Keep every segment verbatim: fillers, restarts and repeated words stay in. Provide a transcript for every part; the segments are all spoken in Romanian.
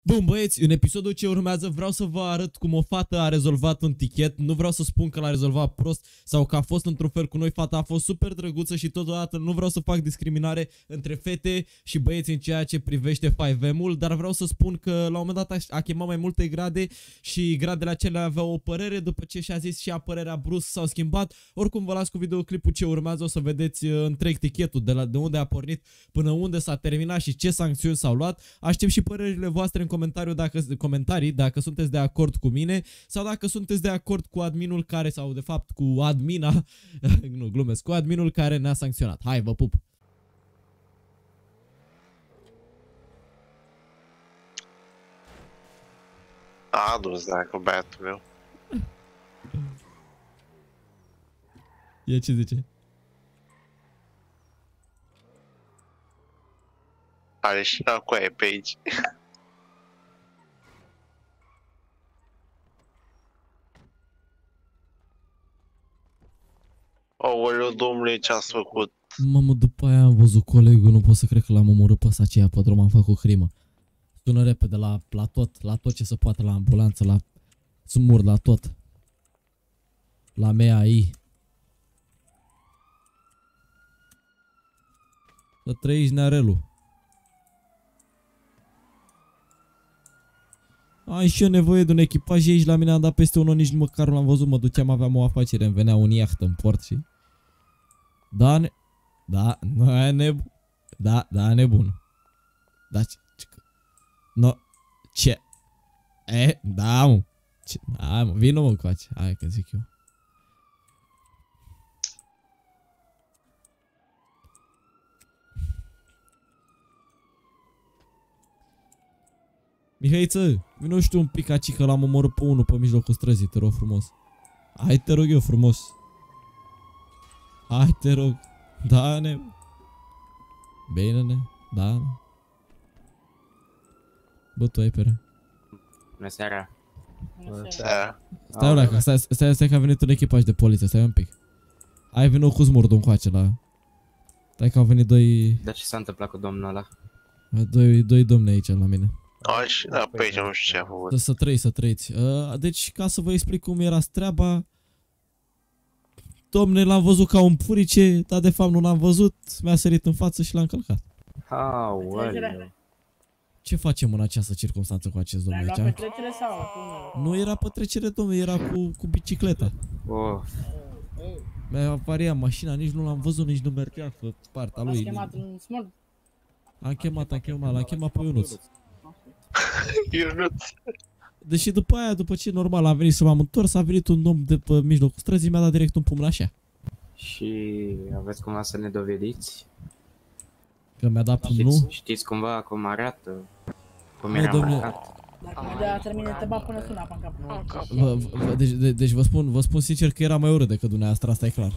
Bun, băieți, în episodul ce urmează vreau să vă arăt cum o fată a rezolvat un tichet. Nu vreau să spun că l-a rezolvat prost sau că a fost într-un fel cu noi. Fata a fost super drăguță și totodată nu vreau să fac discriminare între fete și băieți în ceea ce privește cinci M-ul, dar vreau să spun că la un moment dat a chemat mai multe grade și gradele acelea aveau o părere. După ce și-a zis și ea părerea, brusc s-au schimbat. Oricum vă las cu videoclipul ce urmează, o să vedeți întreg tichetul de, la, de unde a pornit până unde s-a terminat și ce sancțiuni s-au luat. Aștept și părerile voastre în comentariu dacă, comentarii dacă sunteți de acord cu mine sau dacă sunteți de acord cu adminul care, sau de fapt cu admina, nu glumesc, cu adminul care ne-a sancționat. Hai, vă pup! A adus dacă băiatul meu. E ce zice? Are și la coaie pe aici. Aoleu, domnule, ce-ați făcut? Mamă, după aia am văzut colegul, nu pot să cred că l-am omorât pe ăsta aceea pe drum, am făcut crimă. Sună repede la, la tot, la tot ce se poate, la ambulanță, la sumur, la tot. La M A I. Să trăiești nearelul. Ai și eu nevoie de un echipaj aici la mine, am dat peste unul, nici măcar nu l-am văzut, mă duceam, aveam o afacere, îmi venea un iaht în port și... Da, ne... Da, nu e nebun. Da, da, nebun. Da, ce... No... Ce? E, da, mă. Ce? Da, mă, vină mă coace, hai că zic eu. Mihaiță, vino și tu un pic aici că l-am omorât pe unul pe mijlocul străzii, te rog frumos. Hai, te rog eu frumos. Hai, te rog. Da, ne. Bine, ne. Da. Bă, tu ai pere. Bună seara. Bună seara. Stai, ăla, că stai, stai, stai că a venit un echipaj de poliție, stai un pic. Hai, vină cu smurdu încoace la... Stai că au venit doi... Dar ce s-a întâmplat cu domnul ăla? Doi, doi domni aici la mine. Aș, da, pe aici nu știu ce a făcut. Să trăiți, să trăiți. Uh, deci, ca să vă explic cum era treaba... Domne, l-am văzut ca un purice, dar de fapt nu l-am văzut, mi-a sărit în față și l-a încălcat. Aoleu. Ce facem în această circunstanță cu acest domn aici? Petrecere sau? Nu era petrecere, domne, era cu, cu bicicleta. Oh. Mi-a variat mașina, nici nu l-am văzut, nici nu mergea pe partea lui. Ați chemat un smurd? Am chemat, am chemat, l-am chemat pe Ionuț. Ionuț. Deși după aia, după ce normal am venit să m-am întors, a venit un om de pe mijlocul străzii, mi-a dat direct un pumn așa. Și aveți cumva să ne dovediți? Că mi-a dat pumnul? Știți, știți cumva cum arată? Cum Bă, era domne. marcat? Dacă mă dea termine, te bat până sună apa în cap. Vă, vă, deci, de, deci vă spun, vă spun sincer că era mai urât decât dumneavoastră, asta e clar.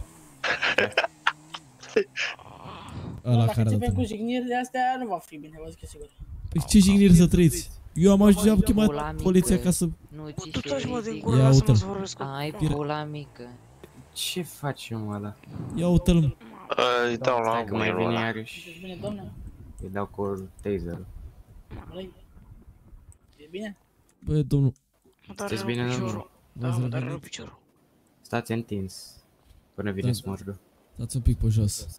Ăla Dacă care a dat începem cu jigniri de astea, nu va fi bine, vă zic eu sigur. Păi ce jigniri să trăiți? Eu am ajuns, am chemat poliția ca să... Nu, Tu taci mă din Ia gură, lasă-mă uite-l. să vorbesc cu... ai Pire- pula mică. Ce faci eu ăla? Ia uite-l. Îi dau la Stai că mai mâinul vine ăla. iarăși. Ești bine, domne? Îi dau cu taserul. Vrei? E bine? Bă, domnul... Mă doare Sunteți bine, rău nu? piciorul. Da, Vă mă doare rău zărit. piciorul. Stați întins. Până vine Da. smurgul. Dați un pic pe jos.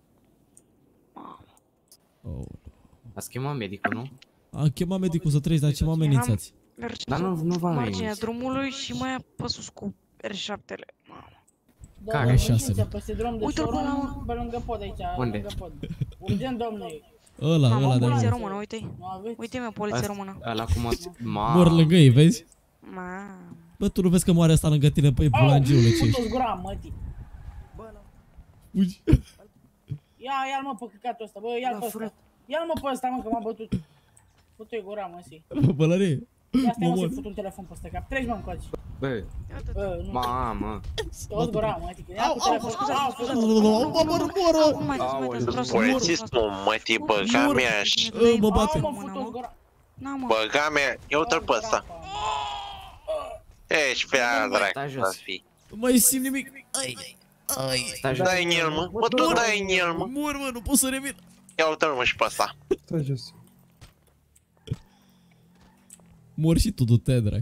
Oh. Ați chemat medicul, nu? Am chemat medicul să trăiți, dar ce mă amenințați? Merge Dar nu, nu v-am marginea aici. drumului și mai apăsus cu R șapte-le. Care? Domne, Așa veniți se peste drum de Uite-l pe ăla, șoron, pe lângă pod aici, Unde? lângă pod. Urgent, domne. Ăla, Mamă, ăla de poliție acolo. română, uite-i. Nu aveți? Uite-mi o poliție Asta- română. Ăla cum o... Mor lângă ei, vezi? Mamă. Bă, tu nu vezi că moare asta lângă tine? Păi, bulangiule, ce ești? Putu-ți gura, mătii. Fugi. Ia, ia-l mă pe căcatul ăsta, bă, ia-l pe ăsta. Ia-l mă pe ăsta, mă, că m-a bătut. Putu-i gura, mă, si. Bă, bălărie. Ia stai, Mă mă, să-i mor. fut un telefon pe ăsta cap. Treci, mă, încoace. Bă, Bă, nu. mamă. Toți gura, mă, adică. Ia cu telefon. Au, scuzați. Mă mor, mor. Acum mai mai vreau să Polițistul, mătii, băga mea și... Mă bate. Au, mă, fut-o-ți gura. Na, mă. Băga mea, ia uite-l pe ăsta. Ești pe aia, Stai dracu, jos. să fii. Nu mai simt nimic. Ai, ai. Stai jos. Dai în el, mă, mă, tu dai în el, mă. Mor, mă, nu pot să revin. Ia uite-l, mă, și pe ăsta. Stai jos. Mor și tu, du-te, dracu.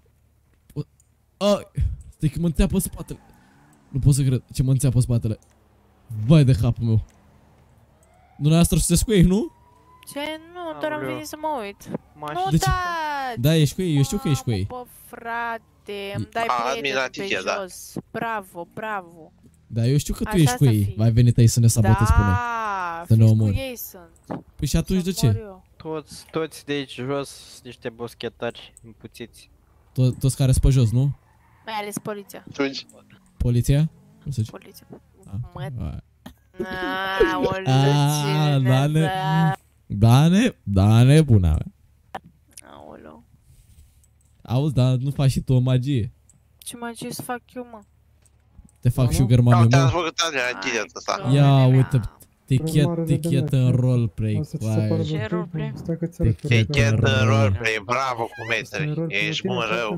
Ai, stai că mă înțeapă spatele. Nu pot să cred ce mă înțeapă spatele. Vai de capul meu. Dumneavoastră sunteți cu ei, nu? Ce? Nu, doar am Aoleu. venit să mă uit. Mașină. Nu, De ce? da! Da, ești cu ei, eu știu că ești cu ei. Bă, frate, îmi dai A, prietenul pe admirație, da. jos. Bravo, bravo. Da, eu știu că tu Așa ești cu să ei. fie. Ai venit aici să ne sabotezi pe noi. Da, Să ne fiți cu omori. ei sunt. Păi și atunci de Să mor ce? eu. Toți, toți de aici jos sunt niște boschetari împuțiți. To- toți care sunt pe jos, nu? Mai ales poliția. Atunci, Poliția? Cum se zice? Poliția. Ah, Mă, ah. aoleu, Ah, cine da, ne- da. Da, ne, da, nebuna mea. Aoleu. Auzi, dar nu faci și tu o magie. Ce magie să fac eu, mă? Te fac Nu, nu. sugar da, mami, te-am mă. făcut Adrian, ghidă ăsta. Ia, uite, tichet, Urmare de tichet demer, în știi? roleplay. O să ți se pară Vai. Ce de roleplay? ok, stai că ți arăt. Tichet. Tichet în Roleplay. roleplay, bravo cu metri. Ești bun rău.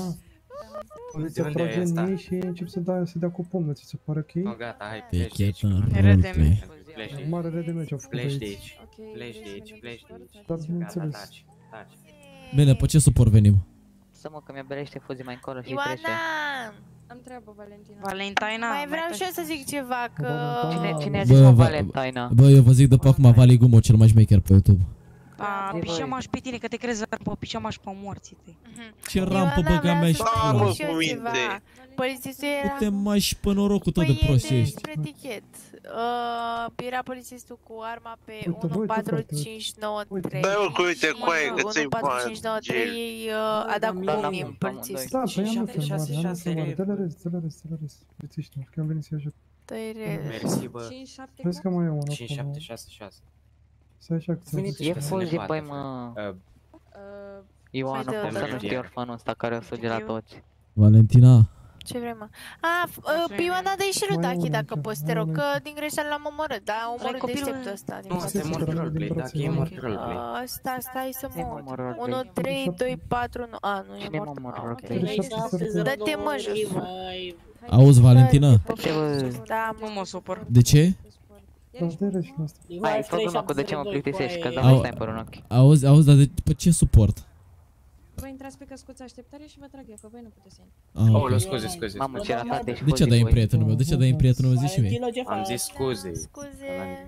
Poliția Unde trage e în ăsta? ei și încep să dea, să dea cu pumnul, ți se pare ok? Oh, gata, hai, pleci de Tichet aici. în Râde roleplay. mea. Pleci de aici. Mare de meci au făcut Pleci de aici. aici. Pleci de aici, pleci de aici. Dar Gata, bineînțeles. taci, taci. Bine, pe ce suport venim? Să mă că mi-a berește fuzi mai încolo și trece. Ioana! Întreabă Valentina. Valentina, Mai vreau și eu să zic ceva, că... Valentina. Cine, cine a Bă, zis mă va- Valentina? Bă, eu vă zic de pe acum Vali Gumo, cel mai șmecher pe YouTube. A, Zi, pișama și pe tine, că te crezi pe pișama și pe morții tăi. Ce rampă Ioana, băga mea vreau și să Da, vă mă, zic și eu cu ceva. minte. Polițistul era... Du-te mai și pe norocul tot de Păi e prost ești. despre tichet. Uh, era polițistul cu arma pe Uite, unu uite, patru frate, uite. cinci nouă trei. Dă-i cu uite coaie că ți-i unu patru cinci nouă trei, ei uh, a dat cu Da, da, mine da, polițist. Da, pe ea nu șapte, filmare, șase, ea nu șase, filmare. e- Dă-le rez, dă-le rez, dă-le rez. Bețiști-mă, că am venit să-i ajut. Dă-i Mersi, bă. cinci șapte Vezi că mai e unul cinci acolo. șapte șase șase. Stai așa că ți-am Venit zis. E ăștia să ne fuzi, bată, băi, frate. mă. Uh, Uh, Ioana, Uite, cum să uite. nu știi orfanul ăsta care o suge la toți? Valentina, Ce vrei, mă? A, f- uh, Ioana, dă-i și lui Mai Dachi unul dacă încă, poți, te mai rog, unul că încă. din greșeală l-am omorât, dar am omorât copilul- deșteptul ăsta. din Nu, față. asta e mort roleplay, dacă e mort roleplay. Uh, Stai, stai să Cine mă mă uit. mor roleplay? unu trei doi patru nouă. A, nu e Cine mă mort. mor Ah, ok. roleplay? Dă-te, mă, jos. auzi Valentina? Ce bă? Da, Nu mă. mă supăr. De ce? Da, dă-i rez și la asta. Hai, fă una cu de ce mă plictisești, că dau Au- stai pe un ochi. Auzi, auzi, dar de, pe ce suport? Voi intrați pe căscuța așteptare și vă trag eu, că voi nu puteți să intrați. Ah, Oh, ok. lo, scuze, scuze. Mamă, ce ratat ești De ce fuzi, dai în băi. prietenul meu? De ce dai în prietenul meu? Zi și mie. Am zis scuze. Scuze.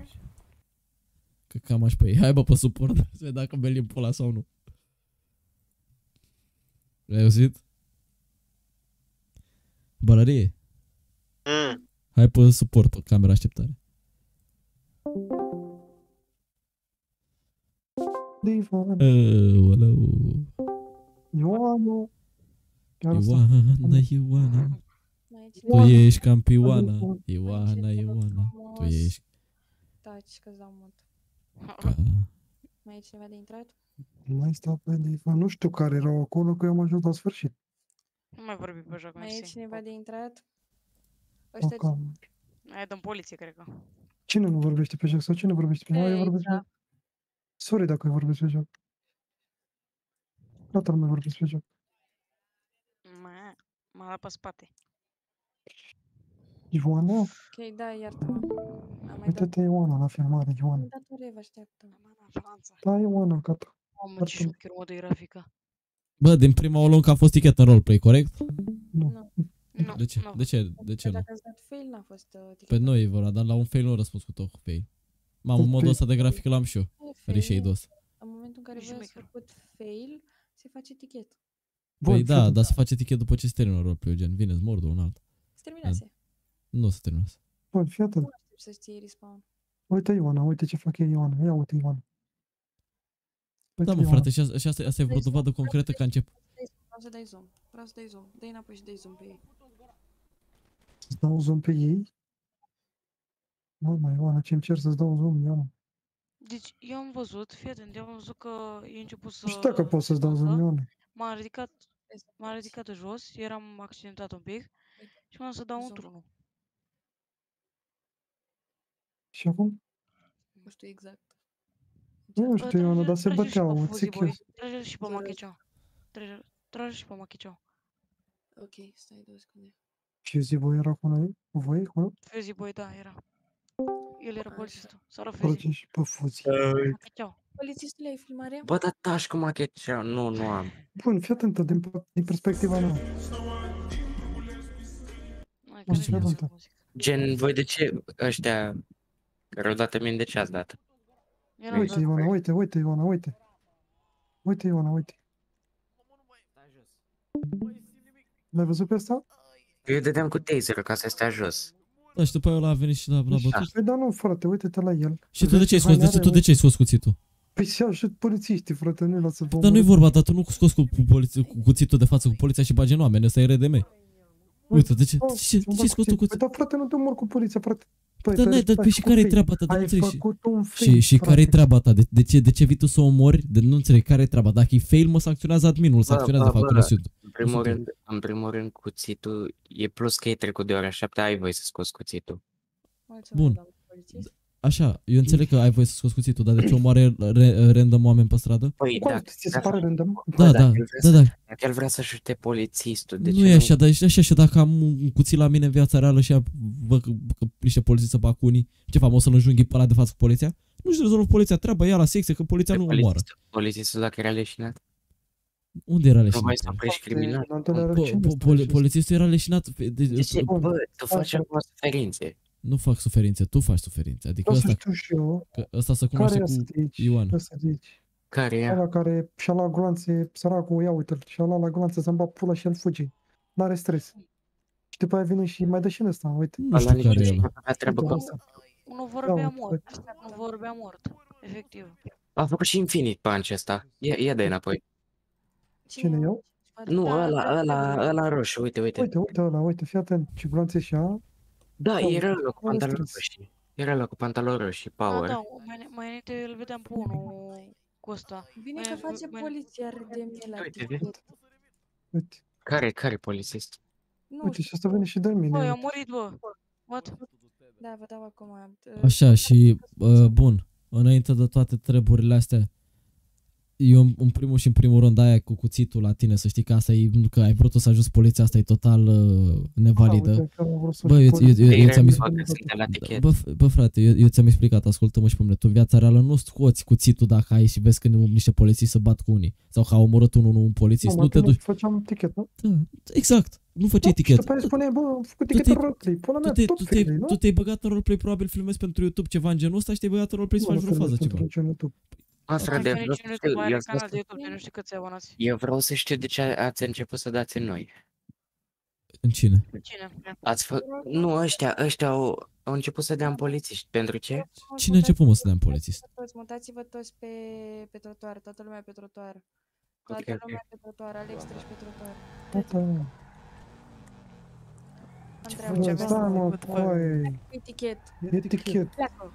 Că cam aș pe ei. Hai bă pe suport, să vedem dacă belim pula sau nu. Ai auzit? Bălărie, Mm. hai pe suport, o cameră așteptare. Divan. Aoleu. Ioanu. Chiar asta. Ioana, Ioana, Mai e tu cineva? ești campioana. Ioana. Ioana, Ioana, tu ești Taci, că-ți dau mult. ca... Mai e cineva de intrat? Mai stau pe divan. Nu știu care erau acolo, că eu am ajuns la sfârșit. Nu mai vorbi pe joc, Mai e mersi. cineva de intrat? O Ăștia cameră. Aia dăm poliție, cred că. Cine nu vorbește pe joc sau cine vorbește pe joc? Eu Ei, vorbesc pe da. joc. Sorry dacă eu vorbesc pe joc. Toată lumea vorbesc pe joc. Mă, m-a dat pe spate. Ioana? Ok, da, iartă-mă. Am mai dat... Uite-te Ioana la filmare, Ioana. Am dat o revă, așteaptă. Franța. Da, Ioana, gata. Mamă, ce șocher mă de grafică. Bă, din prima o luăm că a fost tichet în roleplay, corect? Nu. Nu, De ce? nu. De ce? De ce Dar nu? dacă ați dat fail, n-a fost uh, Pe etichetat. noi vor dar la un fail nu răspuns cu tot cu fail. Mamă, Cu modul fail. ăsta de grafică l-am și eu. E fail, Reshade ăsta. în momentul în care Nici voi ați șmecher. făcut fail, se face tichet. Bun, Păi da, fii dar se face tichet după ce se termină roleplay, gen, vine, îți mordă un alt. Se terminase. Nu se termină. Bun, fii atent. Nu aștept să-ți ții respawn. Uite Ioana, uite ce fac eu Ioana. Ia uite Ioana. Uite, Da, mă, Ioana. frate, și asta, și asta, asta e vreo dovadă concretă că a început. Vreau să dai zoom. Vreau să dai zoom. Dă-i înapoi și dai zoom pe ei. Să dau zoom pe ei? Mama, Ioana, ce-mi cer să-ți dau zoom, Ioana? Deci, eu am văzut, fii atent, eu am văzut că e început să... Nu știu dacă pot să-ți dau zoom, Ioana. M-am ridicat, m-am ridicat de jos, eram accidentat un pic și m-am să dau Zoom. într-unul. Și acum? Nu știu exact. Nu știu, Ioana, dar se Trage și pe băteau, Fuzi, ți boi. Trage și pe Zero. Machiceu. Trage, trage și pe Machiceu. Ok, stai două secunde. Și zi, voi era cu noi? Cu voi, acolo? Fuzi, boi, da, era. El era Așa. polițistul. Sau la Fuzi. Trage și pe fuzi. Machiceu. Polițistul, ai filmare? Bă, dar taci cu machecea. Nu, nu am. Bun, fii atentă din, din perspectiva mea. Mai Bun, care fii e atentă. muzică? Gen, voi de ce ăștia care au dat mie de ce ați dat? Era Uite, Ioana, uite, uite, Ioana, uite. Uite, Ioana, uite. L-ai văzut pe asta? Eu dădeam cu taser ca să stea jos. Da, și după aia ăla a venit și l-a, l-a bătut. Păi da, nu, frate, uite-te la el. Și tu de ce ai scos? De ce, tu de ce ai scos cuțitul? Păi și ajut polițiștii, frate, nu-i lasă vă Dar nu-i vorba, dar tu nu scoți cu, poliție, cu cuțitul de față cu poliția și bagi în oameni, ăsta e R D M. Uite, de ce, de ce, de ce ai scos tu cuțitul? Păi da, frate, nu te omor cu poliția, frate. Păi, Dar n-ai, dar pe și care-i treaba ta? Dar nu Ai înțeleg. făcut un Și, fail, și care-i frate. treaba ta? De, de, ce, de ce vii tu să omori? De, nu înțeleg, care-i treaba? Dacă e fail, mă sancționează adminul, sancționează, fac un suit. În primul rând, în primul rând, cuțitul e plus că e trecut de ora șapte, ai voie să scoți cuțitul. Bun. Așa, eu înțeleg că ai voie să scoți cuțitul, dar de ce omoare re, random oameni pe stradă? Păi, Cum? dacă, Ți se pare random? Da, da, da, da. Dacă el vrea să ajute polițistul, de Nu ce e așa, dar e așa și dacă am un cuțit la mine în viața reală și văd că, că niște polițiști să bag cu unii, ce fac, o să-l înjunghi pe ăla de față cu poliția? Nu-și rezolvă poliția treaba, ia la secție, că poliția nu omoară. Polițistul dacă era leșinat? Unde era Nu leșinat? mai să oprești criminal. Polițistul era leșinat. De ce, bă, tu faci acum suferințe. Nu fac suferințe, tu faci suferințe. Adică Vreau să ăsta, știu și eu. că ăsta să cunoaște Care cu ăsta de aici? Ioan. Ăsta de aici. Care e? Ăla care și-a luat gloanțe, săracul, ia uite-l, și-a luat la gloanțe să-mi bat pula și el fuge. N-are stres. Și după aia vine și mai dă și în ăsta, uite. Nu știu care e ăla. Unul vorbea mort, ăsta nu vorbea mort, efectiv. A făcut și Infinite Punch ăsta. Ia, ia dă înapoi. Cine eu? Nu, ăla, ăla, ăla roșu, uite, uite. Uite, uite ăla, uite, fii atent, ce gloanțe și-a. Da, Da, era uite, ăla cu are pantaloni stres. roșii. Era ăla cu pantaloni roșii, Da, Power. da, mai, mai înainte îl vedeam pe unul cu ăsta. Bine Mai- că face mai- poliția R D M la Uite, TikTok. Uite, Care, care polițist? Nu uite, știu. și asta vine și de mine. Băi, a uite. murit, bă. What? Da, vă dau acum. Așa și, uh, bun, înainte de toate treburile astea, eu în- în primul și în primul rând aia cu cuțitul la tine, să știi că asta e, că ai vrut să ajuți poliția, asta e total uh, nevalidă. Ah, uite, că am vrut să Bă, ajut eu, eu, eu, poliția. eu ți-am Bă, explicat. că suntem la tichet. Bă, f- bă, frate, eu, eu ți-am explicat, ascultă-mă și pe mine, tu în viața reală nu scoți cuțitul dacă ai și vezi că niște polițiști se bat cu unii sau că a omorât unul un polițist, Nu, nu mă, te tu duci. făceam tichet, nu? Da, exact, nu făceai Da, și tichet. după aia spuneai, bă, am făcut Tu tichet te-ai- în roleplay. Pula Tu mea, te- tot tu te-ai failai, nu? tu te-ai băgat în roleplay, probabil filmezi pentru YouTube ceva în genul ăsta și te-ai băgat în roleplay să Nu, faci nu vreo fază filmez ceva. pentru niciun YouTube. Asta Mai de care vreau să cine știu, mai are eu, canal de YouTube de nu știu câți abonați. eu vreau să știu de ce ați început să dați în noi. În cine? Cine? Ați fă... Nu, ăștia, ăștia au, au început să dea în polițiști. Pentru ce? Cine a început mă să dea în polițist? Toți, mutați-vă toți pe, pe trotuar, toată lumea pe trotuar. Ok, Toată ok. lumea pe trotuar, Alex, treci pe trotuar. Asta, Andreea, bă, ce stai mă, păi, Etichet. e tichet. Pleacă.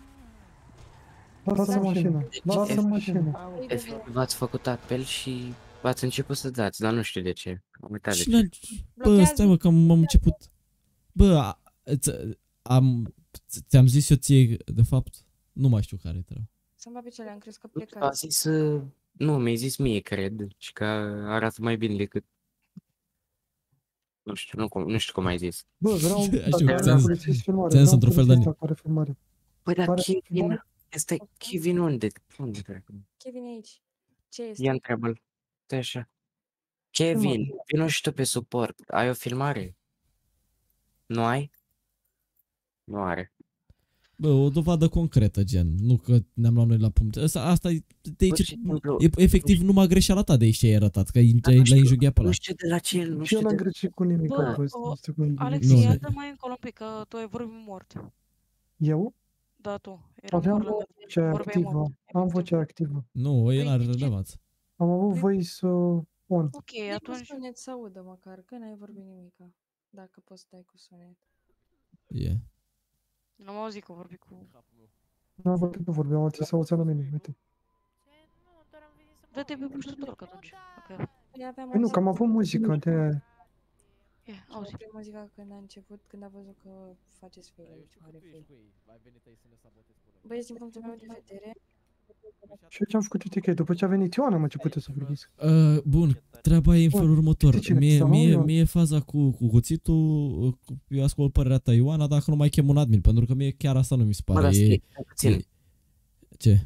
Lasă mașina, lasă mașina. Efectiv, ați făcut apel și ați început să dați, dar nu știu de ce. Am uitat de Cine a... ce. Bă, stai mă că am, am început. Bă, a- ți- am... ți-am zis eu ție, de fapt, nu mai știu care treaba. Să-mi pe cele, am crezut că A plecați. zis, uh, nu, mi-ai zis mie, cred, și că arată mai bine decât... Nu știu, nu, cum, nu știu cum ai zis. Bă, vreau Știu, dacă ți-am- polițist filmare, ți-am zis vreau într-un fel de polițist ani. care filmare. Păi, dar Care Kevin, filmare? este Kevin unde? Unde trebuie? Kevin e aici. Ce este? Ia întreabă-l. Stai așa. Kevin, vino și tu pe suport. Ai o filmare? Nu ai? Nu are. Bă, o dovadă concretă, gen. Nu că ne-am luat noi la punct. Asta, asta e, de Pur și aici, simplu, e efectiv numai greșeala ta de aici ce ai arătat, că ai- Dar nu l-ai știu- înjunghiat pe ăla. Nu știu de la ce, nu Și eu știu n-am de... greșit cu nimic, Bă, bă, o- nu știu cum... Alex, Nu, ia nu. dă mai încolo un pic, că tu ai vorbit mort. Eu? Da, tu. Eram Aveam mort lângă tine, vocea vorbeai activă, mort. am vocea activă. Nu, el are Păi, de ce? relevanță. Am avut voice uh, on. Ok, Dai cu atunci... sunet să audă măcar, că n-ai vorbit nimica. Dacă poți să dai cu sunet. E. Nu am auzit că vorbi cu... Nu am vorbit, nu vorbeam, alții s-au auzit la mine, uite. Dă-te pe puștător, că atunci. Dacă... Păi aveam Păi nu, că am avut muzică de aia. E, Am auzi. oprit muzica când a început, când a văzut că faceți fail aici, mare fail. Băieți, din punctul meu de vedere, Și eu ce-am făcut etichete, după ce a venit Ioana am început să vorbesc. Uh, bun, treaba e în Bun, felul următor. știi cine Mie, ți-a mie, luat? mie faza cu, cu cuțitul, uh, cu- eu ascult părerea ta, Ioana, dacă nu mai chem un admin, pentru că mie chiar asta nu mi se Bă, pare. dar E, stai, stai puțin. e, ce?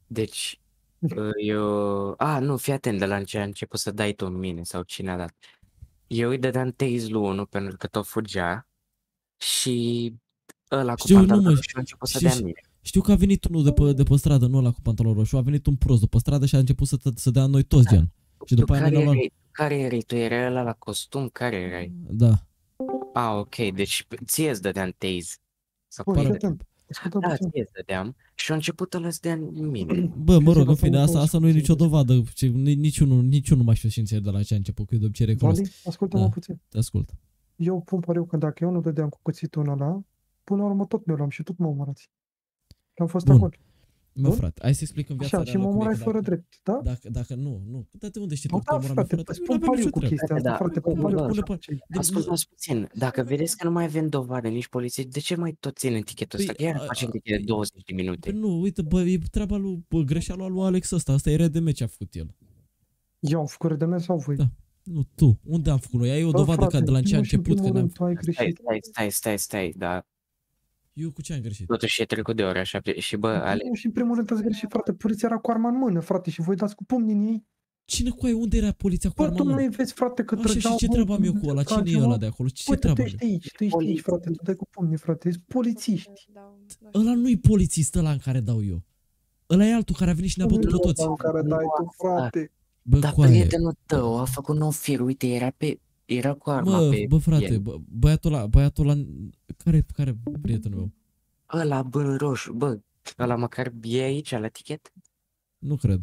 Deci, uh, eu... A, nu, fii atent de la ce a început să dai tu în mine sau cine a dat. Eu îi dădeam tase lui unu pentru că tot fugea și ăla cu Știu, nu pantalonul mă, roșu a început să știu, dea în mine. știu că a venit unul de pe, de pe stradă, nu ăla cu pantalon roșu, a venit un prost după stradă și a început să, să dea în noi toți, gen. Și Tu după aia care ne-au luat... erai? Care erai? Tu erai ăla la costum? Care erai? Da. A, ok, deci ție îți dădeam tase. Sau Bă, cum fii e? atent. Ascultă Da, puțin. ție îți dădeam și a început ăla să dea în mine. Bă, mă rog, în fine, Cristian, asta, asta nu e nicio puțin. dovadă. Ce- ni- Niciunul, niciunul nu mai știu sincer de la ce a început, că eu de obicei recunosc. Vali, ascultă-mă Da. puțin. Te ascult. Eu pun pariu că dacă eu nu dădeam cu cuțitul ăla, până la urmă tot mi-o luam și tot mă omărați. Și am fost Bun. acolo. Mă, Bun? frate, hai să explic în viața Așa, și reală mă cum e, omorai că fără dacă, drept, da? dacă, dacă nu, nu. Dar de unde știi tu Nu, că te da, omoram frate, fără drept? Eu spun n-aveam pariu nicio cu treabă. chestia asta, Da, frate, da, pun da, pariu da. cu Pune așa. pe- ce- de- Ascultați puțin, dacă vedeți că nu mai avem dovadă nici polițiști, de ce mai tot țin etichetul ăsta? Păi, Chiar a- facem a- ticket de douăzeci de minute. Păi nu, uite, bă, e treaba lui, bă, greșeala lui Alex ăsta, asta e R D M ce a făcut el. Eu am făcut de sau voi? Da. Nu, tu, unde am făcut noi? Ai o Bă, dovadă frate, ca de la în ce a primul și în început, primul când am... rând, tu ai Stai, greșit. stai, stai, stai, stai, dar Eu cu ce am greșit? totuși e trecut de ore așa și bă, În Ale, primul și în primul rând ați greșit, frate. Poliția era cu arma în mână, frate, și voi dați cu pumnii în ei. Cine cu ai? Unde era poliția cu Bă, arma tu în nu mână? mai vezi, frate, că Așa, trăgeau... și ce treabă am eu cu ăla? Cine e trageau- ăla de acolo? Ce Uite, treabă tu are? ești aici, tu ești aici, frate, tu dai cu pumnii, frate, ești polițiști. Dau, nu știu. Ăla nu-i polițist ăla în care dau eu. Ăla e altul care a venit și ne-a bătut pe toți. În care dai tu, frate. Bă, dar coaie. prietenul tău a făcut nou fir, uite, era pe, era cu arma Mă, pe bă, frate, el. bă, băiatul ăla, băiatul ăla... Care, care prietenul meu? Ăla, bă, roșu, bă, ăla măcar e aici, la tichet? Nu cred.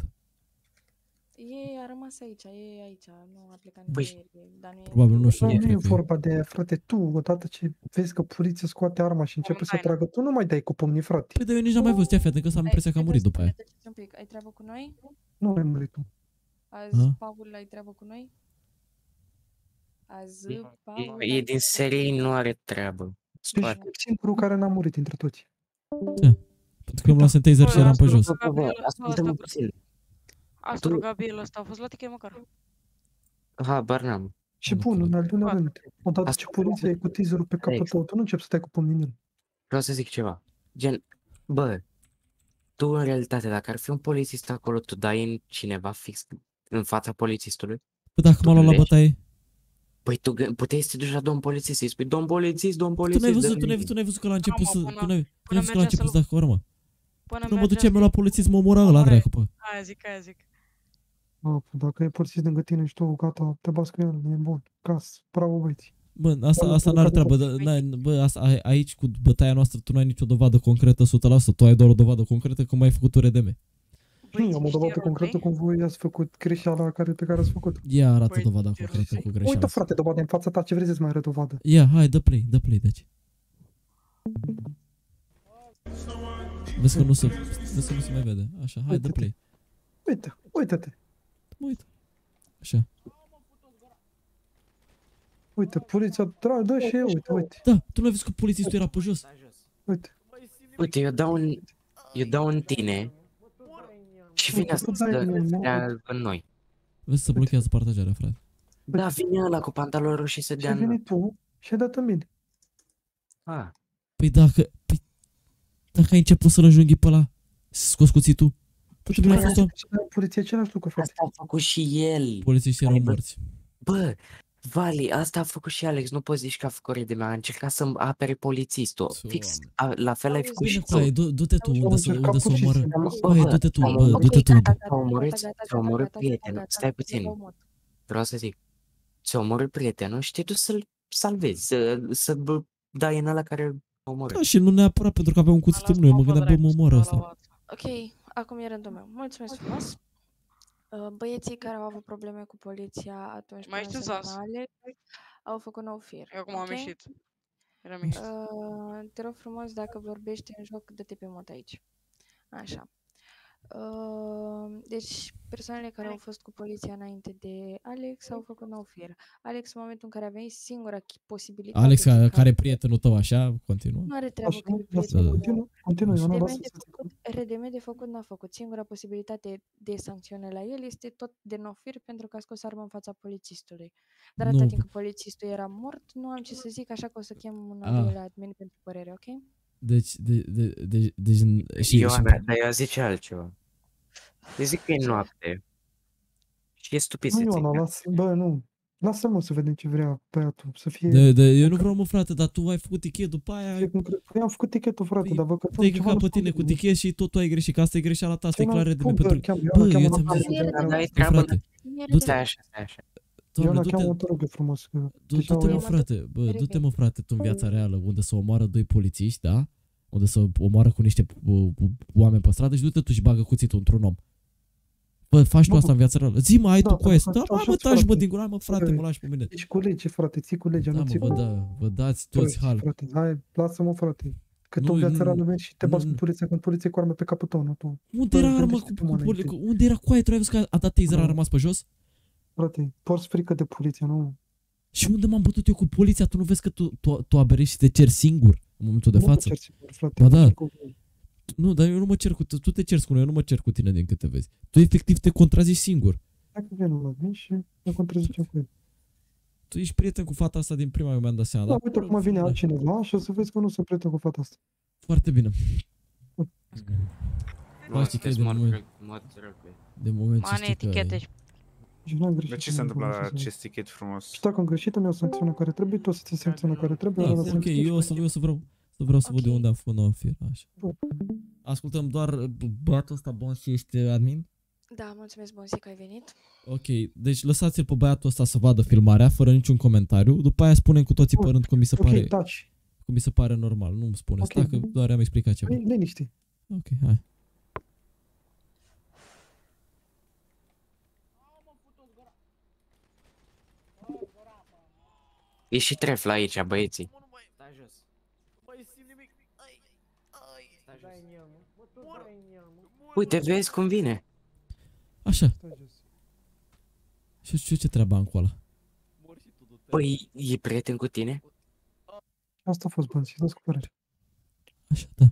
E, a rămas aici, e aici, nu a plecat Băi, nicăieri, dar nu e... Probabil nu știu. Bă, nu nu e cred că e. vorba de aia, frate, tu, odată ce vezi că poliția scoate arma și începe să tragă, tu nu mai dai cu pumnii, frate. Păi, dar eu nici n-am mai văzut, ia fi atent că am impresia că a murit după aia. Tăceți un pic, ai treabă cu noi? Nu ai murit tu. Azi, Ha? Paul, ai treabă cu noi? Azi, E, Paul... e din serie, nu are treabă. Ești Scoate. singurul care n-a murit dintre toți. Pentru că îmi luasem taser și eram pe jos. Bă, bă, bă, ascultă-mă puțin. Astru Tu- Gabriel ăsta a fost la tichet măcar. Habar n-am. Și Nu bun, cred. în al doilea rând, odată ce Ascultă-mă poliția e cu teaserul pe capul Alex. tău, tu nu începi să dai cu pumnii în el. Vreau să zic ceva. Gen, bă, tu în realitate, dacă ar fi un polițist acolo, tu dai în cineva fix în fața polițistului? Păi dacă Tu m-a luat la gândești? bătaie... Păi tu gă- puteai să te duci la domn polițist și spui, domn polițist, domn Tu polițist. n-ai dă-mi văzut, tu n-ai mie." văzut, tu n-ai văzut că la început mă, să... până- Tu n-ai tu până n-ai văzut că la mergea început să să-l- dea cu armă. Până Nu mă mergea duceam eu să- la polițist, mă omora ăla, Omorai. dracu, pă. Aia zic, aia zic. Bă, dacă e polițist lângă tine și tu, gata, te bați cu el, e bun. Cas, bravo, băieți. Bă, asta, Bă, asta bă, n-are bă, treabă, bă, da- n-ai- bă, asta, ai- aici cu bătaia noastră tu n-ai nicio dovadă concretă o sută la sută, tu ai doar o dovadă concretă că mai ai făcut R D M. Nu, eu am o dovadă știi concretă rolplay? cum voi ați făcut greșeala care, pe care ați făcut. Ia arată Păi, dovada ce concretă rost cu ai? greșeala. Uite, frate, dovada în fața ta, ce vrei să-ți mai arăt dovadă? Ia, hai, dă play, dă play, deci. Vezi că nu se, vezi că nu se mai vede. Așa, hai, dă Uite-te. play. Uite, uite-te. Mă uit. Așa. Uite, poliția, tra, dă și eu, uite, uite, Da, tu nu ai văzut că polițistul era pe jos? uite. Uite, eu dau în, eu dau în tine și vine Uite, asta tu să dai în el, mă, dea în noi. Vezi să blochează partajarea, frate. Da, vine ăla cu pantaloni roșii să Și dea ai în noi. venit tu și ai dat în mine. Ah, Păi dacă, păi, dacă ai început să-l înjunghi pe ăla, să scoți cuțitul, tot bine a fost om. Și la poliție același lucru, frate. asta a făcut și el. Polițiștii erau Hai, bă. morți. Bă, Vali, asta a făcut și Alex, nu poți zici că a făcut de mea, a încercat să-mi apere polițistul. Fix, a, la fel ai făcut Bine, și tu. coaie, du- du-te tu unde să, încercat unde să pur și omoară. simplu. Coaie, du-te tu, am bă, omorât. du-te tu. Ok, unde- gata, Ți-a omorât- ți-a omorât prietenul. Stai puțin. Vreau să zic, ți-a omorât prietenul și te duci să-l salvezi, să, să bă, dai în ăla care a omorât. Da, și nu neapărat pentru că avea un cuțit în mână, eu mă gândeam, bă, mă omoară asta. Ok, acum e rândul meu. Mulțumesc frumos. Uh, Băieții care au avut probleme cu poliția atunci Mai până știu să Zaz. vină Alex, au făcut nou fir. Eu acum am ok? ieșit. Eram ieșit. Uh, te rog frumos, dacă vorbești în joc, dă-te pe mod aici. Așa. Uh, deci, persoanele care au fost cu poliția înainte de Alex au făcut nou fir. Alex, în momentul în care a venit, singura chi- posibilitate... Alex, pe ca- care e prietenul tău, așa, continuă. Nu are treabă Așa, că e lasă, prietenul. continuă, continuă, eu nu R D M lasă de să zic. făcut, R D M de făcut n-a făcut. Singura posibilitate de sancțiune la el este tot de no-fir pentru că a scos arma în fața polițistului. Dar Nu. atâta timp cât polițistul era mort, nu am ce să zic, așa că o să chem un al Ah. doilea admin pentru părere, ok? Deci, de, de, de, deci, și, și, Ioana, dar eu zice altceva. Eu zic că e noapte. Și e stupid Nu, să Ioana, ții. lasă, bă, nu. Lasă-mă să vedem ce vrea băiatul, să fie... De, de, eu nu vreau, mă, frate, dar tu ai făcut tichet, după aia... fie concret. Păi am făcut tichetul, frate, Păi, dar vă că te-ai ceva căcat nu pe tine spun. cu tichet și tot tu ai greșit, că asta e greșeala ta, asta e Ce clar de n-am pentru... spus, bă, Bă, cheamă, eu cheamă ți-am la zis, casă, Dar ai bă, treabă la... frate, du-te, Stai așa, stai așa. doamne, Ioana, cheamă-o, du-te, te rog eu frumos, că du- deja o du-te, mă, iau. frate, bă, du-te, mă, frate, tu în Păi- viața reală, unde să omoară doi polițiști, da? Unde să omoară cu niște uh, uh, oameni pe stradă și du-te tu și bagă cuțitul într-un om. Bă, faci tu Bă, asta în viața reală. Zi, mă, ai da, tu da, coaie. da, Da, așa, mă, mă, așa, taci, mă, frate. din gura, mă, frate, Bă, mă lași pe mine. Deci cu lege, frate, ții cu legea, Da, nu mă, ții vă, cu... da, vă dați toți Prost, hal. frate, hai, lasă-mă, frate. Că tu Nu, în viața nu, reală mergi și te nu, bați cu nu. poliția, când poliția cu arme pe capul tău, nu tu. Unde Bă, era arma cu, gândește-te, cu, mă, cu, înainte. cu unde era coaie? Tu ai văzut că a dat taser, a Nu. rămas pe jos? Frate, porți frică de poliție, nu? Și unde m-am bătut eu cu poliția? Tu nu vezi că tu, tu, tu aberești și te ceri singur în momentul de Nu mă față? cer singur, frate. Ba da. mă cer cu- Nu, dar eu nu mă cer cu tine, tu te ceri cu noi, eu nu mă cer cu tine din câte vezi. Tu efectiv te contrazici singur. Dacă vine la mine și ne contrazicem cu el. Tu ești prieten cu fata asta din prima, eu mi-am dat seama. Da, dar uite acum vine da, altcineva și o să vezi că nu sunt prieten cu fata asta. Foarte bine. Nu, Da, știi că sunteți de mod moment- rău- mod rău. De moment ce Mane, știi că... etichete și Și nu am greșit. Dar ce se nu am întâmplă la greșit, să- acest tichet frumos? Și dacă am greșit, îmi iau sancțiunea care trebuie, tu o să ți sancțiunea care trebuie. Da, ăla ok, sancțiune și eu o să, eu o să vreau, să vreau să văd de Ok. unde am făcut nouă fir, așa. Ascultăm doar băiatul ăsta bun și ești admin? Da, mulțumesc, Bonsi, că ai venit. Ok, deci lăsați-l pe băiatul ăsta să vadă filmarea fără niciun comentariu, după aia spunem cu toții Bun. părând cum mi se Ok, pare, taci. cum mi se pare normal, nu-mi spuneți, Ok. dacă doar am explicat ceva. Păi, liniște. Ok, hai. E și trefl aici, băieții. Stai jos. Uite, vezi cum vine. Așa, Stai jos. și știu ce treaba am cu ăla. Păi, e prieten cu tine? Asta a fost bun, și dați cu părere. Așa, da.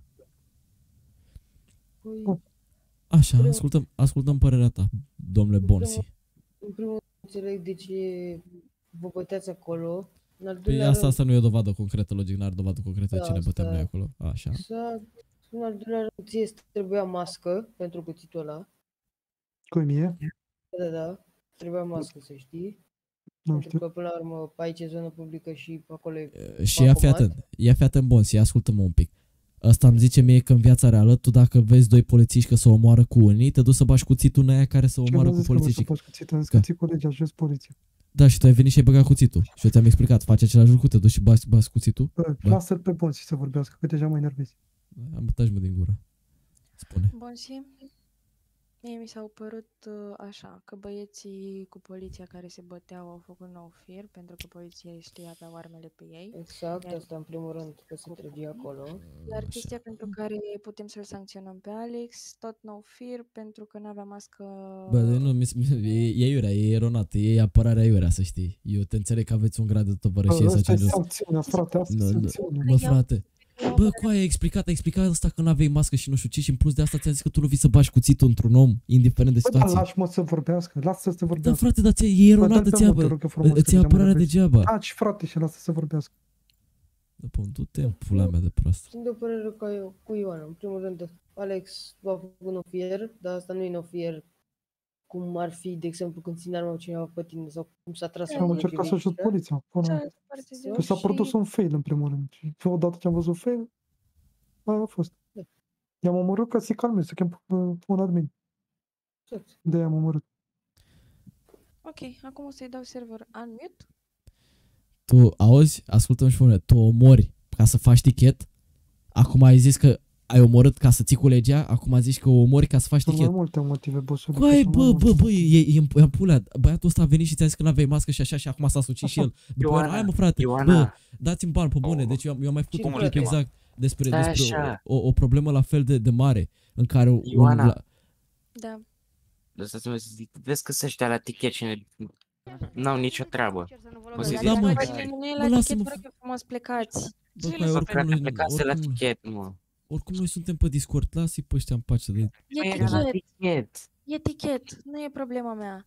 Bun. Așa, ascultăm, ascultăm părerea ta, domnule Bonsi. În primul rând, înțeleg de ce vă băteați acolo. În al Păi doilea asta, rând, asta nu e o dovadă concretă, logic, n-are dovadă concretă Da, cine bătem asta- noi acolo. Așa. exact. În al doilea rând, ție îți trebuia mască pentru cuțitul ăla. Cum e? Da, da, da. Trebuia mască, să știi. Nu Pentru știu. că, până la urmă, aici e zonă publică și acolo e... Și ia fi bancomat. atent, ia fi atent, Bonsi, ascultă-mă un pic. Ăsta îmi zice mie că în viața reală, tu dacă vezi doi polițiști că se omoară cu unii, te duci să bagi cuțitul în aia care se Ce omoară nu cu zis că nu să polițiștii. faci cuțitul, am zis Că- că ții cu legea, jos poliția. Da, și tu ai venit și ai băgat cuțitul. Și eu ți-am explicat, faci același lucru, te duci și bagi, bagi cuțitul. Bă, Da. lasă-l pe bun și să vorbească, că deja mă enervezi. Am bătași mă din gură. Spune. Bonsi, mie mi s-au părut uh, așa, că băieții cu poliția care se băteau au făcut nou fir, pentru că poliția știa aveau armele pe ei. Exact, asta în primul rând, că se trăgea acolo. Iar Așa. chestia pentru care putem să-l sancționăm pe Alex, tot nou fir, pentru că n-avea mască... Bă, de nu, mi, mi- e, e iurea, e eronat, e apărarea iurea, să știi. Eu te înțeleg că aveți un grad de tovărășie să Asta e cereți. sancțiunea, frate, asta e Nu, nu, sancțiunea. Mă, frate. Bă, coaie, ai explicat, ai explicat asta că n-aveai mască și nu știu ce și în plus de asta ți-am zis că tu nu vii să bagi cuțitul într-un om, indiferent de Bă, dar situație. lași mă să vorbească, lasă să Da, vorbească. frate, dar ți e eronat, Bă, îți dă-mi ia, pe mă, te bă, rog eu frumos, că îți ia deja mă apărarea enervezi. degeaba. Taci, frate, și lasă să vorbească. Da, pă, du-te în pula mea de prost. Sunt de părere ca eu, cu Ioana. În primul rând, Alex v-a făcut no fier, dar asta nu e no fier cum ar fi, de exemplu, când ține arma cineva pe tine sau cum s-a tras Și la am mine încercat să ajut privește. poliția. Până... Cealaltă parte de Că s-a și- produs un fail în primul rând. Și odată ce am văzut fail, aia a fost. Da. I-am omorât ca să-i calmez, să chem uh, un admin. Exact. De-aia am omorât. Ok, acum o să-i dau server unmute. Tu auzi, ascultă-mă și spune, tu omori ca să faci tichet, acum ai zis că ai omorât ca să ții cu legea, acum zici că omori ca să faci Sunt mai tichet. multe motive, bossul. Coai, bă, bă, bă, e, e, în- e în pulea, băiatul ăsta a venit și ți-a zis că n-aveai mască și așa și acum s-a sucit și el. După aia, Ioana, hai mă frate, Ioana. bă, dați-mi bani pe bune, deci eu am, eu am mai făcut Cine un clip plătește? exact despre, Stai despre așa. o, o, o problemă la fel de, de mare, în care un, Ioana. la, Da. Lăsați-mă să zic, vezi că să ăștia la tichet și ne- n-au nicio treabă. O să Da, zic, mă. Dacă pe nimeni nu e Mă, la lasă-mă, tichet, vă rog eu frumos, plecați. bă, Ce coai, le oricum, Dacă noi, plecase la oricum, tichet, mă. oricum noi suntem pe Discord, lasă-i pe ăștia în pace. De... E Păi era la tichet, tichet. e tichet, nu e problema mea.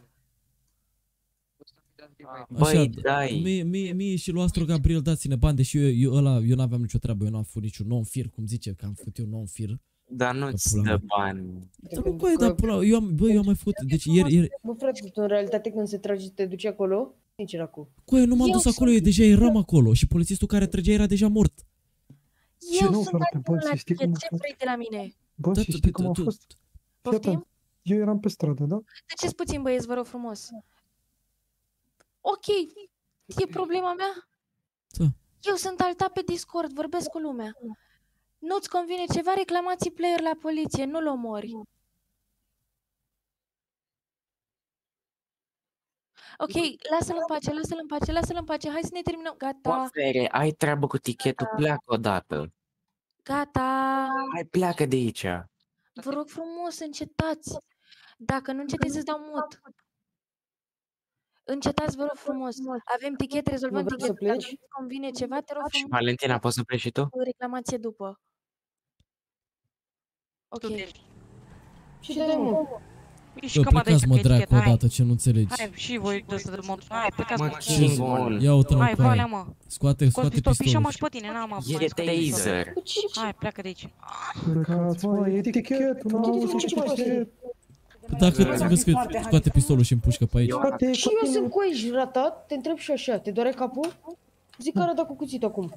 Băi, Așa, dai. mie, mie, mie și lui Astro Gabriel dați-ne bani, deși eu, eu, ăla, eu n-aveam nicio treabă, eu n-am făcut niciun non-fir, cum zice, că am făcut eu non-fir, Dar nu-ți Pula dă mea. bani. Dar cum coaie, dar pula, eu am, bă, eu am mai făcut, deci ieri, ieri, Bă, frate, tu în realitate când se trage, te duci acolo? Nici era cu. coaie, nu m-am Eu dus acolo, sunt- eu deja eram acolo și polițistul care trăgea era deja mort. Ce Eu nu, sunt frate, bă, acolo să la știi cum tichet, a ce fost. vrei de la mine? Bă, Da, și tu- știi tu- cum a tu- fost? Fii Poftim? atent. Eu eram pe stradă, da? Tăceți puțin, băieți, vă rog frumos. Ok, e problema mea? Da. Eu sunt alta pe Discord, vorbesc cu lumea. Nu-ți convine ceva, reclamații player la poliție, nu-l omori. Ok, lasă-l în pace, lasă-l în pace, lasă-l în pace, hai să ne terminăm. Gata, Oafere, ai treabă cu tichetul, pleacă odată. gata. Hai, pleacă de aici. Vă rog frumos, încetați. Dacă nu încetezi, îți dau mut. Încetați, vă rog frumos. Avem tichet, rezolvăm Nu vrei să tichetul. Dacă pleci? nu-ți convine ceva, te rog Și frumos. Valentina, poți să pleci și tu? O reclamație după. Ok. Și dai, mă. Și Bă, cam de plecați aici mă pe dracu etichetă, hai. odată, ce nu înțelegi. Hai, și voi de să de mod. Hai, plecați Mă, mă. King Von. Ia uite-l Hai, cu valea, aia. mă. Scoate, Scot scoate pistol, pișa-mă pistolul. și pe tine, n-am E mai scot pistol. taser. Hai, pleacă de aici. Plecați, mă, e etichetul, nu auzi ce tichet. Dacă îți vezi că scoate pistolul și împușcă pe aici. Frate, Și eu sunt cu aici ratat, te întreb și așa, te doare capul? Zic că arată cu cuțitul acum.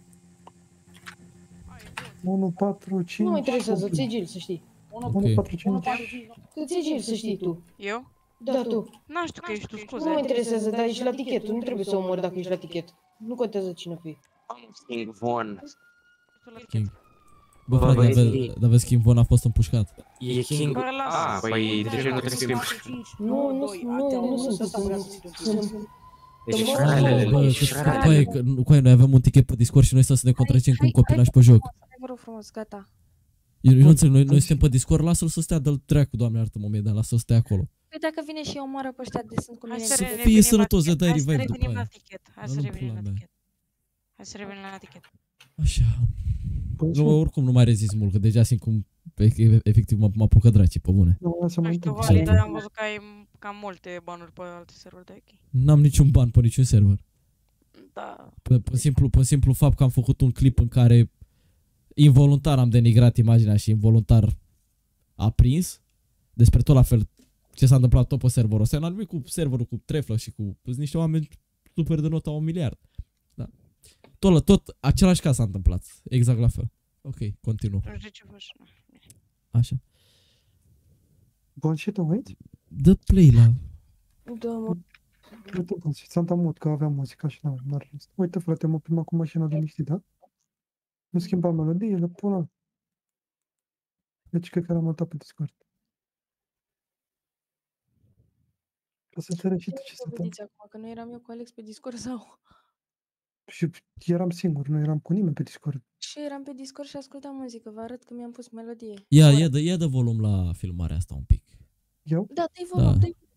unu patru cinci. Nu mă interesează, ți-e gil, să știi. unu patru cinci. Că ți-e gil, să știi tu. Eu? Da, tu. N-am știu că ești tu, Nu scuze. mă interesează, dar ești la tichet, tu nu trebuie să omori dacă ești la tichet. Nu contează cine fii. King Von. King. Bă, Bă, frate, dar băieți. vezi- dar vezi, Kim Von a fost împușcat. E King... Bă, lasă. Ah, păi de ce nu trebuie să fim... Nu, nu, nu, nu sunt sunt. Deci Bă, șralele, Bă, deci că- șralele. coaie, că- nu, coaie, noi avem un tichet pe Discord și noi stăm să ne contracem cu un copilaj pe joc. Hai, vă rog frumos, gata. Eu eu nu înțeleg, noi, noi suntem pe Discord, lasă-l să stea, dă-l dracu, doamne, iartă-mă mie, dar lasă-l să stea acolo. Păi dacă vine și eu omoară pe ăștia de sunt cu Hai mine. să Să revenim fie la sănătos, tichet, dai hai să revive după revenim la aia. tichet. Hai Dar să nu revenim pula la mea. tichet. Hai să revenim la tichet. Așa. Bă, Nu, oricum nu mai rezist mult, că deja simt cum e- efectiv mă, mă apucă dracii, pe bune. nu, lasă Nu mă știu, întâmplă. Vali, dar am văzut că ai cam multe banuri pe alte serveruri de ok. N-am niciun ban pe niciun server. Da. Pe, pe, simplu, pe simplu fapt că am făcut un clip în care involuntar am denigrat imaginea și involuntar a prins despre tot la fel ce s-a întâmplat tot pe serverul ăsta. N-am nimic cu serverul, cu Treflă și cu sunt niște oameni super de nota un miliard. Da. Tot, la- tot același caz s-a întâmplat. Exact la fel. Ok, continuă. Nu știu ce faci. Așa. Bun, și tu uiți? Dă play la... Da, mă. Uite, bun, și ți-am dat mut că aveam muzica și n-am n-ar rest. Uite, frate, mă prima cu mașina liniștit, da? Nu schimba melodiile, pula. Deci cred că l-am mutat pe Discord. Ca să înțelegi și tu ce se întâmplă. Vedeți acum că nu eram eu cu Alex pe Discord sau... Și eram singur, nu eram cu nimeni pe Discord. Și eram pe Discord și ascultam muzică, vă arăt că mi-am pus melodie. Ia, ia, dă, ia dă volum la filmarea asta un pic. Eu? Da, dă-i volum, Da. dă-i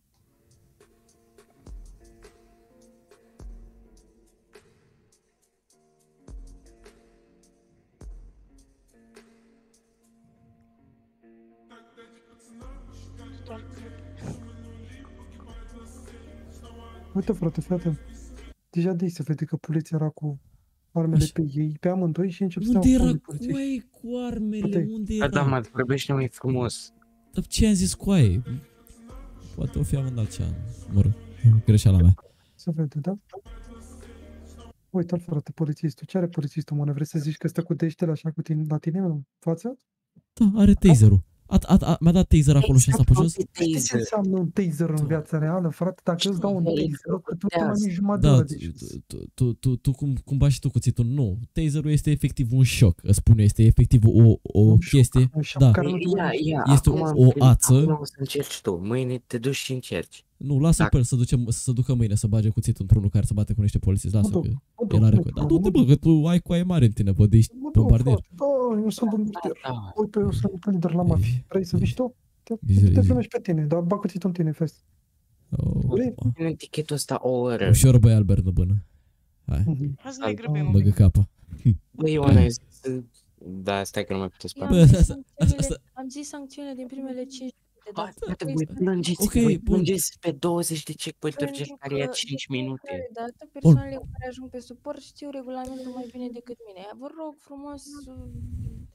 Uite, frate, fii atent. Deja de aici se vede că poliția era cu armele Așa. pe ei, pe amândoi și încep să Unde dea era foc polițiști. coaie cu armele? Uite. Unde Da, da, era? mă, vorbește mai frumos. Dar ce am zis coaie? Poate o fi amândat ce am. Mă rog, greșeala mea. Se vede, da? Uite-l, frate, polițistul. Ce are polițistul, mă? Ne vrei să zici că stă cu deștele așa cu tine, la tine în față? Da, are taserul. A, a, a, mi-a dat taser acolo și a stat pe jos? Știi ce înseamnă un taser în viața reală, frate? Dacă îți dau un taser, că tu nu mai nici jumătate de Da, oră tu, de tu, tu, tu, tu cum, cum bagi și tu cuțitul? Nu, taserul este efectiv un șoc. Îți spune, este efectiv o, o chestie. Da, Ia, ia, este acum, o, o ață. Acum o să încerci tu, mâine te duci și încerci. Nu, lasă pe el să, duce, să se ducă mâine să bage cuțitul într-unul care să bate cu niște polițiști. Lasă Mă că duc, mă el duc, are mă cu... duc, Dar mă du-te duc. bă, că tu ai coaie mare în tine, bă, de ești Mă duc, bombardier. frate, da, eu sunt bombardier. Uite, eu sunt lider la mafie. Vrei să vii și tu? Te, Zi, te zi. filmezi pe tine, dar bag cuțitul în tine, fest. Vrei? În etichetul ăsta o oră. Ușor, băi, Albert, nu bână. Hai, Hai să ne grăbim un băgă pic. capa. Băi, Ioana, ai zis... Da, stai că nu mai puteți Eu spune. am Bă, zis asta- sancțiunile- asta- Am zis sancțiunile din primele cinci minute, Hai, dar frate, voi plângeți, Ok, voi bun. plângeți pe douăzeci de checkpoint-uri Pentru care ia că cinci de minute. fiecare dată persoanele care ajung pe suport știu regulamentul mai bine decât mine. Vă rog frumos,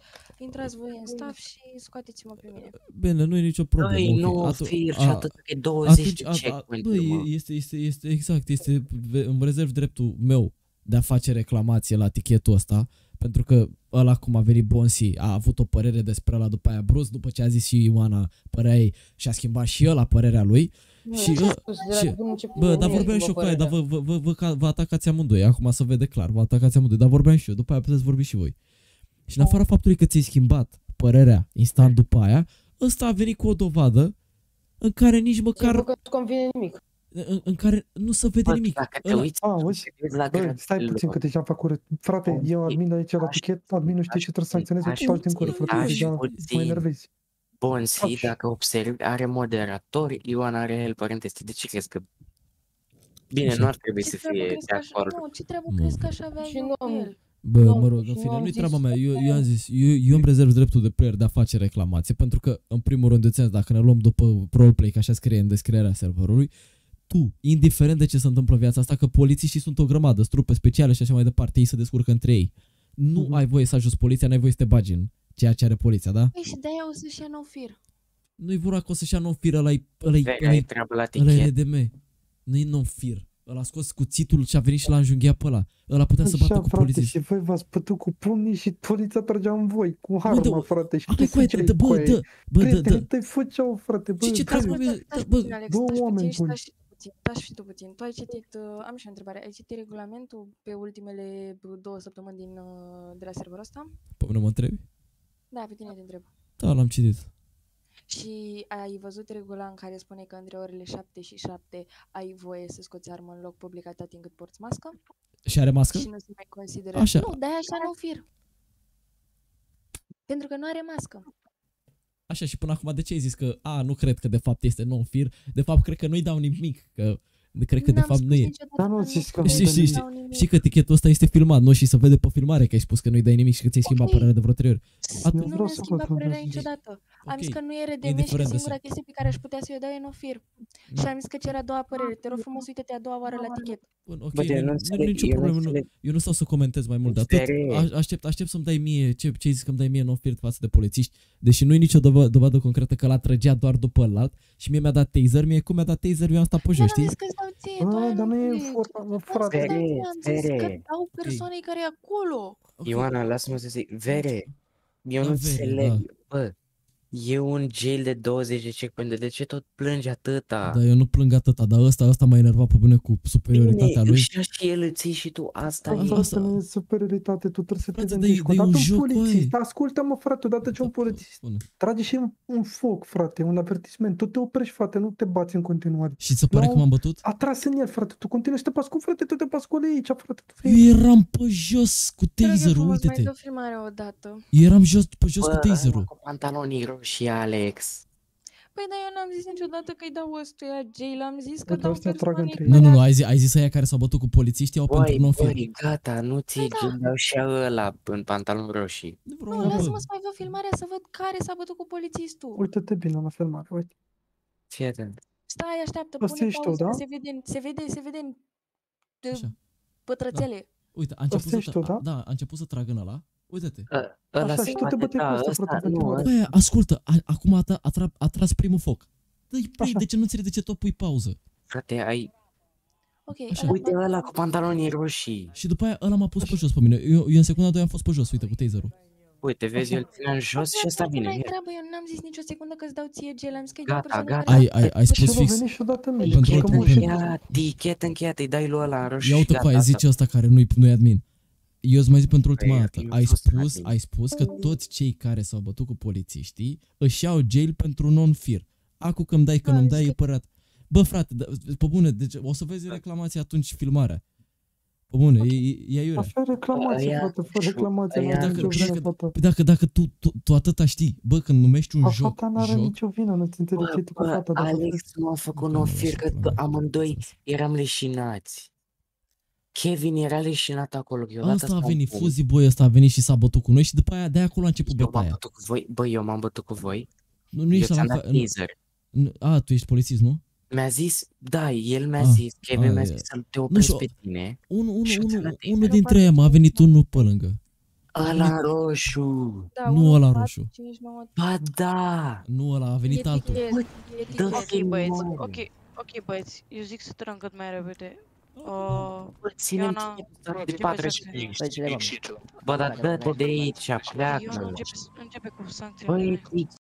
intrați voi în staff și scoateți-mă pe mine. Bine, nu e nicio problemă. Băi, ok. nu Atu- fir și a- atât că e douăzeci atunci, de a- a- checkpoint-uri, mă. Băi, este, este, este, exact, este, ve- îmi rezerv dreptul meu de a face reclamație la tichetul ăsta, pentru că ăla cum a venit Bonsi a avut o părere despre ăla după aia brusc, după ce a zis și Ioana părerea ei și a schimbat și ăla părerea lui. Nu, Și, ce-a ă, spus de la și, bun început, bă, nu dar i-a vorbeam și eu schimbat cu aia, dar vă, părerea. vă, vă, vă, ca- vă atacați amândoi, acum să vede clar, vă atacați amândoi, dar vorbeam și eu, după aia puteți vorbi și voi. Și în afara faptului că ți-ai schimbat părerea instant după aia, ăsta a venit cu o dovadă în care nici măcar, Că nu convine nimic. în, în care nu se vede Bă, nimic. dacă te Ăla- uiți, Auzi? la Băi, stai grădină. puțin că deja fac curăț. Frate, eu admin aici la tichet, adminul știe ce trebuie să sancționeze, tu faci din cură, frate, Aș deja mă puțin. enervezi. Bonsi, Așa. dacă observi, are moderatori, Ioana are helper în teste. De ce crezi că... Bine, Așa. nu ar trebui Ce să treabă fie crezi de că așa, acord. nu, ce treabă Nu. crezi că așa avea Și eu nu cu am- el? Bă, Nu, mă rog, în și fine, nu am nu-i zis treaba mea, eu, că- eu am zis, eu, eu îmi rezerv dreptul de player de a face reclamație, pentru că, în primul rând, de dacă ne luăm după roleplay, că așa scrie în descrierea serverului, tu, indiferent de ce se întâmplă în viața asta, că polițiștii sunt o grămadă, trupe speciale și așa mai departe, ei se descurcă între ei. Nu Mhm. ai voie să ajuți poliția, n-ai voie să te bagi în ceea ce are poliția, da? Păi și de-aia o să-și ia nou fir. Nu-i vorba că o să-și ia non-fir, ăla-i, ăla-i, Vega ăla-i, e treabă la ăla-i tichet. R D M. Nu-i non-fir. Ăla a scos cuțitul și a venit și l-a înjunghiat pe ăla. Ăla putea să bată Așa, cu frate, poliția. și voi v-ați bătut cu pumnii și poliția trăgea în voi, cu Bă, harma, dă- frate, și Bă, tu coaie, fugeai dă, cu bă, aia. dă, bă, dă, Prietenii dă. tăi făceau, frate, bă, Și ce care- treabă, Stai bă, și bă, puțin, Alex, două stai și oameni puțin, buni. stai și puțin, stai și tu puțin. Tu ai citit, uh, am și o întrebare, ai citit regulamentul pe ultimele două săptămâni din, uh, de la serverul ăsta? Pe mine mă întrebi? Da, pe tine te întreb. Da, l-am citit. Și ai văzut regula în care spune că între orele șapte și șapte ai voie să scoți armă în loc public atâta timp cât porți mască? Și are mască? Și nu se mai consideră... Așa. Nu, de-aia așa nu fir. Pentru că nu are mască. Așa, și până acum de ce ai zis că, a, nu cred că de fapt este non-fir? De fapt, cred că nu-i dau nimic, că cred că de N-am fapt spus nu e. niciodată Dar nu că zis că nu- nu Știi, dă știi, nimic. știi, dau nimic. știi că tichetul ăsta este filmat, nu? Și se vede pe filmare că ai spus că nu-i dai nimic și că ți-ai schimbat Ok. părerea de vreo trei ori. Eu Atunci, Nu vreau mi-am să văd schimbat unde părerea ați zis. niciodată. Am zis Ok. că nu e R D M și că Indiferent de singura să- chestie pe care aș putea să-i dau e no-fir. Și am zis că cer a doua părere. Te rog frumos, uite-te a doua oară la tichet. bun, ok, Bă, nu, eu nu nu, nu, înțeleg, nicio eu nu problemă, nu, înțeleg. eu nu stau să comentez mai mult de atât. Serios. A- Aștept, aștept să-mi dai mie ce, ce ai zis că-mi dai mie non-fir față de polițiști, deși nu e nicio dovă- dovadă concretă că l-a trăgea doar după ălalt și mie mi-a dat taser, mie cum mi-a dat taser, eu am stat pe jos, Dar am știi? zis că-ți dau ție, tu Bă, aia dar nu nu e înțelegi. vorba, mă, Am zis că frate. dau ție, Vere, am zis că Vere. dau persoanei care e acolo. Ok. Ioana, lasă-mă să zic. Vere, eu Da, nu Vere, înțeleg. da. Bă, e un jail de douăzeci de checkpoint, de ce tot plângi atâta? Dar eu nu plâng atâta, dar ăsta, ăsta m-a enervat pe bune cu superioritatea Bine, lui. își ia și el îți iei și tu, asta Bă, e. Asta- frate, nu e superioritate, tu trebuie să te Frate, dar e- gândești. dar e Odată un un joc, polițist, băi. ascultă-mă, frate, odată ce un polițist Bun. trage și un, un foc, frate, un avertisment, tu te oprești, frate, nu te bați în continuare. Și ți se pare La că m-am un- bătut? A tras în el, frate, tu continui să te bați cu, frate, tu te bați cu aici, frate. Tu Eu eram pe jos cu Te rog eu taserul, frumos, mai uite-te. dă filmarea odată. Eu eram jos, pe jos Bă, cu ăla taserul. cu pantalonii roșii, Alex. Păi dar eu n-am zis niciodată că-i dau ăstuia jail, am zis că Uite, dau ăstea trag persoanei între ei. Nu, nu, care nu, ai zis, ai zis aia care s-au bătut cu polițiștii au pentru Băi, non-fir. băi, gata, nu ți Păi da. dau și ăla în pantaloni roșii. Nu, Nu, vreau, lasă-mă bă. să mai văd filmarea să văd care s-a bătut cu polițistul. Uite-te bine la filmare, uite. Fii atent. Stai, așteaptă, Ăsta pune ești tu, pauză, da? că se vede, se vede, se vede în de Așa. pătrățele. Uite, a început Ăsta să, ești tu, tra- da? da, a început să tragă în ăla. Uite-te. Ă- Ăla Așa, se și tu te poate, băteai cu da, ăsta, ăsta, frate, nu, continuare. ăsta. Băi, ascultă, a, acum a, tra- a, tra- a tras primul foc. Dă-i play, Așa. de ce nu înțelegi de ce tot pui pauză? Frate, ai... Ok, Așa. ăla Uite mă- ăla cu pantalonii roșii. Și după aia ăla m-a pus pe jos pe mine. Eu, eu în secunda doi am fost pe jos, uite, cu taserul. Uite, vezi, eu îl țineam jos și ăsta vine. Nu-i Ia. treabă, eu n-am zis nicio secundă că-ți dau ție gel, am zis că-i dau Gata, persoanei gata. care... Ai, ai, ai Și spus l-a fix. venit și odată mie. Pentru Tichet că mă pentru- încheiat, tichet încheiat, îi dai lui ăla în roșu Ia și uite cu aia, gata. zice ăsta care nu-i, nu-i admin. Eu îți mai zic pentru ultima Păi, dată. eu Ai am fost spus, admin. ai spus că toți cei care s-au bătut cu polițiștii își iau jail pentru non-fir. Acum că îmi dai, că Da, nu-mi am dai, zis e părat. Bă, frate, da, pe bune, deci o să vezi reclamația atunci filmarea. Pe bune, e, e, e aiurea. Așa e reclamație, Ăia- frate, fără reclamație, ăia- n-are Dacă, nicio vină, dacă, fata. păi dacă, dacă tu, tu, tu atâta știi, bă, când numești un Bă, joc, fata n-are joc, nicio vină, nu-ți înțelegi ce Bă, e tu cu bă, fata, dar Alex nu a făcut Nu, un nu, ofir, că nu, nu, amândoi nu. eram leșinați. Kevin era leșinat acolo, eu odată Ăsta a stau venit, bun. Fuzi Boy ăsta a venit și s-a bătut cu noi și după aia de acolo a început Eu m-am bătaia. bătut cu voi, bă, eu m-am bătut cu voi, Nu, nu eu ești ți-am la dat nu- teaser. nu- A, tu ești polițist, nu? Mi-a zis, da, el mi-a Ah, zis, Kevin ah, mi-a e- zis să te opresc știu, pe tine. Unul unu, Și eu ți-am unu, dat unul taser. dintre ei m-a venit unul pe lângă. Ăla roșu. Da, Nu unu, ăla patru, roșu. cinci, nouă. Ba da. Nu ăla, a venit E altul. tichet, e tichet. Ok, băieți, ok, ok, băieți, eu zic să trăgăm cât mai repede. Uh, Ținem Ioana, ținem de începe patru să- și Bă, dar dă-te de aici, Ioana, pleacă. începe, începe cu sancțiile. Băi,